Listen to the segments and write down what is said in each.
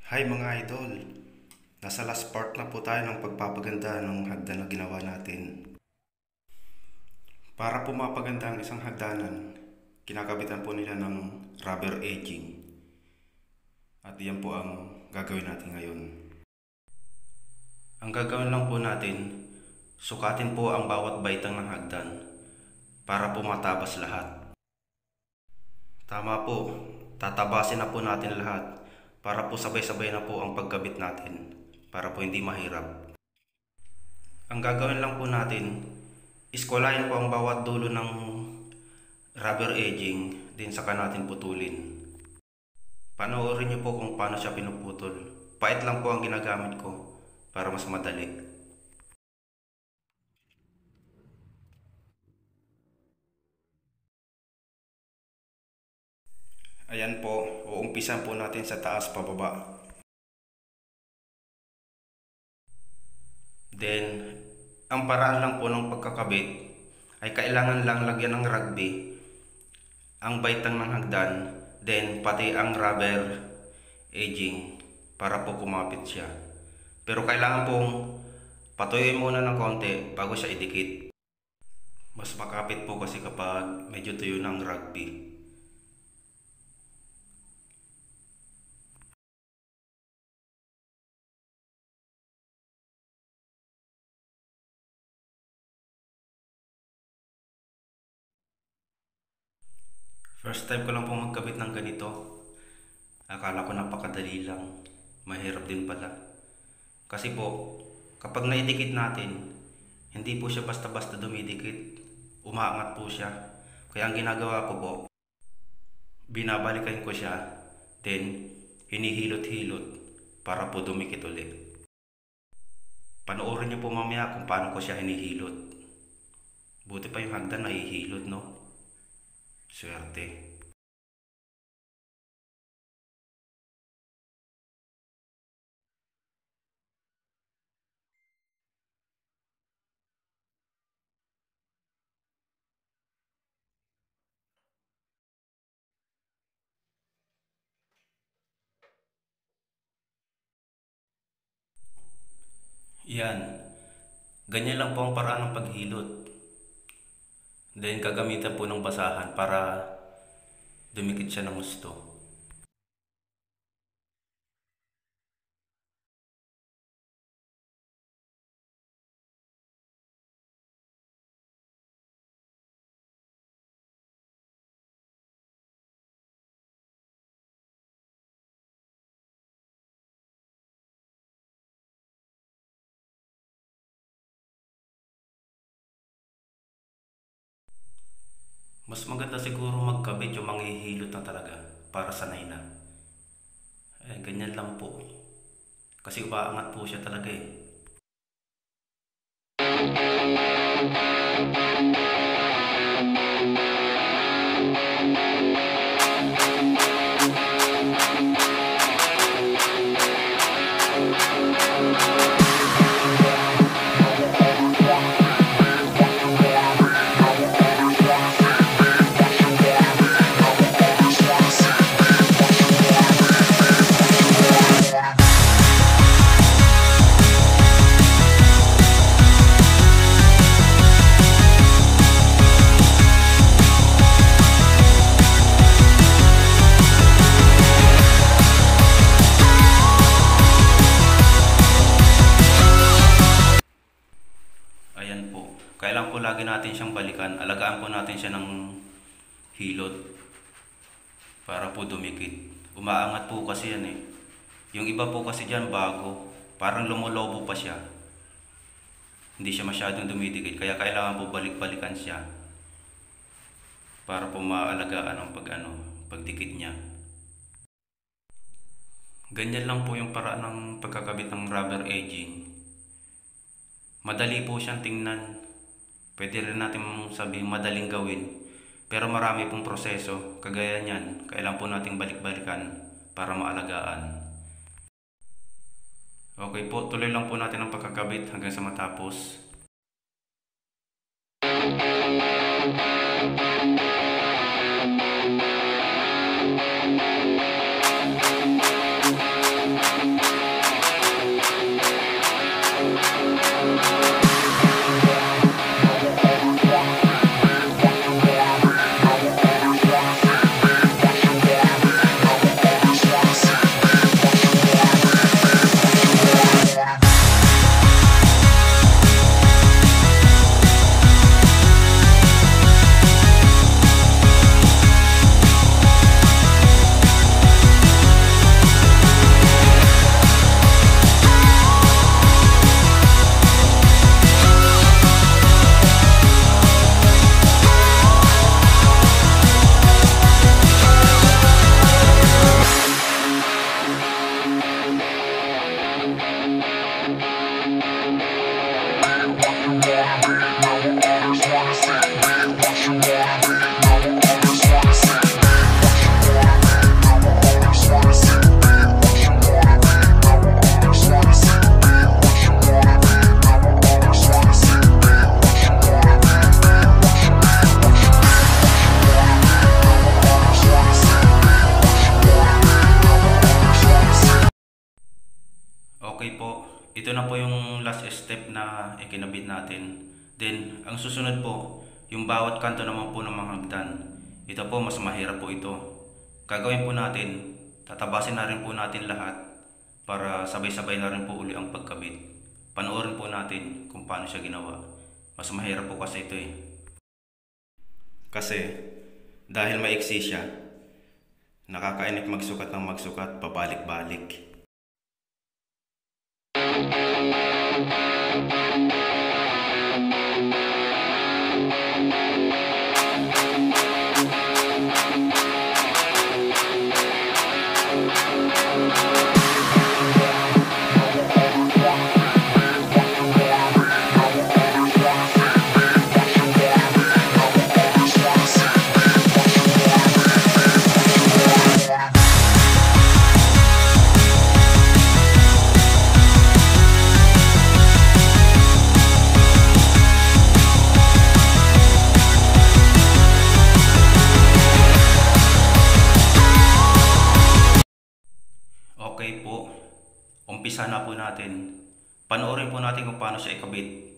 Hi mga idol, nasa last part na po tayo ng pagpapaganda ng hagdan na ginawa natin. Para po mapaganda ang isang hagdanan, kinakabitan po nila ng rubber edging. At yan po ang gagawin natin ngayon. Ang gagawin lang po natin, sukatin po ang bawat baitang ng hagdan para po matabas lahat. Tama po, tatabasin na po natin lahat para po sabay-sabay na po ang pagkabit natin para po hindi mahirap. Ang gagawin lang po natin, iskolayin po ang bawat dulo ng rubber edging din saka natin putulin. Panoorin niyo po kung paano siya pinuputol. Pait lang po ang ginagamit ko para mas madali. Ayan po, uumpisan po natin sa taas pababa. Then, ang paraan lang po ng pagkakabit ay kailangan lang lagyan ng rugby ang baitang ng hagdan, then pati ang rubber edging para po kumapit siya. Pero kailangan pong patuyuin muna ng konti bago siya idikit. Mas makapit po kasi kapag medyo tuyo ng rugby. First time ko lang pong magkabit ng ganito. Akala ko napakadali lang. Mahirap din pala. Kasi po, kapag naidikit natin, hindi po siya basta-basta dumidikit. Umaangat po siya. Kaya ang ginagawa ko po, binabalikan ko siya, then hinihilot-hilot para po dumikit ulit. Panoorin niyo po mamaya kung paano ko siya hinihilot. Buti pa yung hagdan na hihilot, no? Swerte. Yan. Ganyan lang po ang paraan ng paghilot. Then gagamitan po ng basahan para dumikit siya ng gusto. Mas maganda siguro magkabit yung manghihilot na talaga para sanay na. Ganyan lang po. Kasi umaangat po siya talaga eh. Ayan po. Kailangan po lagi natin siyang balikan. Alagaan po natin siya ng hilot para po dumikit. Umaangat po kasi yan eh. Yung iba po kasi dyan bago. Parang lumulobo pa siya. Hindi siya masyadong dumidikit. Kaya kailangan po balik-balikan siya para po maalagaan ang pagdikit niya. Ganyan lang po yung paraan ng pagkakabit ng rubber edging. Madali po siyang tingnan. Pwede rin natin sabihin madaling gawin. Pero marami pong proseso. Kagaya niyan, kailangan po nating balik-balikan para maalagaan. Okay po, tuloy lang po natin ang pagkakabit hanggang sa matapos. ito na po yung last step na ikinabit natin. Then, ang susunod po, yung bawat kanto naman po ng mga hagdan. Ito po, mas mahirap po ito. Gagawin po natin, tatabasin na rin po natin lahat para sabay-sabay na rin po uli ang pagkabit. Panoorin po natin kung paano siya ginawa. Mas mahirap po kasi ito eh. Kasi, dahil maiksi siya, nakakainip magsukat ng magsukat, pabalik-balik. Okay po, umpisa na po natin. Panoorin po natin kung paano siya ikabit.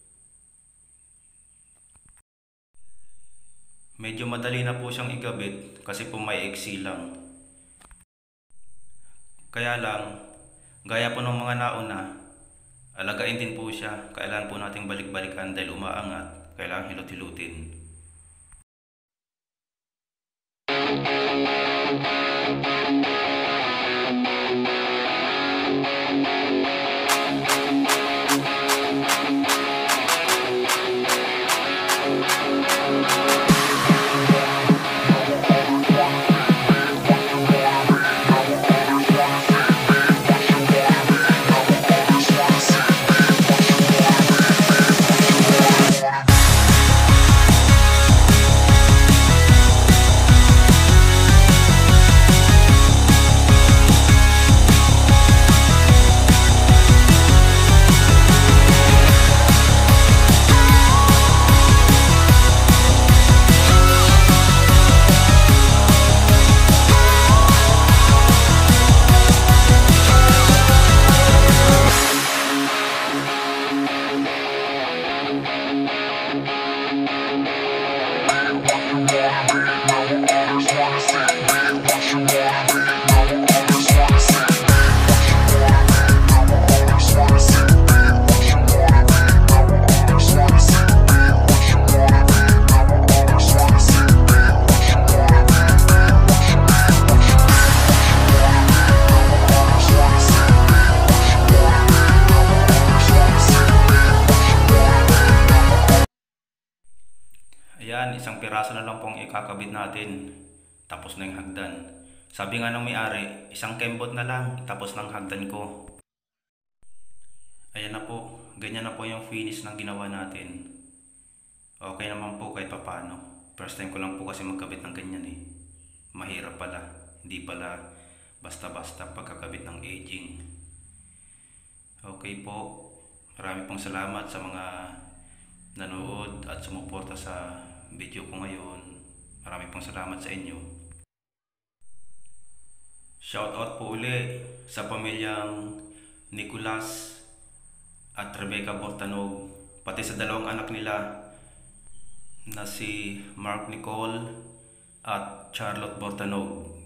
Medyo madali na po siyang ikabit kasi po may iksi lang. Kaya lang, gaya po ng mga nauna, alagain din po siya. Kailangan po nating balik-balikan dahil umaangat. Kailangan hilot-hilutin. Ayan, isang piraso na lang pong ikakabit natin. Tapos na yung hagdan. Sabi nga ng may-ari, isang kembot na lang, tapos ng hagdan ko. Ayan na po, ganyan na po yung finish ng ginawa natin. Okay naman po kahit papaano. First time ko lang po kasi magkabit ng ganyan eh. Mahirap pala, hindi pala basta-basta pagkakabit ng aging. Okay po, marami pong salamat sa mga nanood at sumuporta sa video ko ngayon. Marami pong salamat sa inyo. Shoutout po uli sa pamilyang Nicolas at Rebecca Bortanog, pati sa dalawang anak nila na si Mark Nicole at Charlotte Bortanog.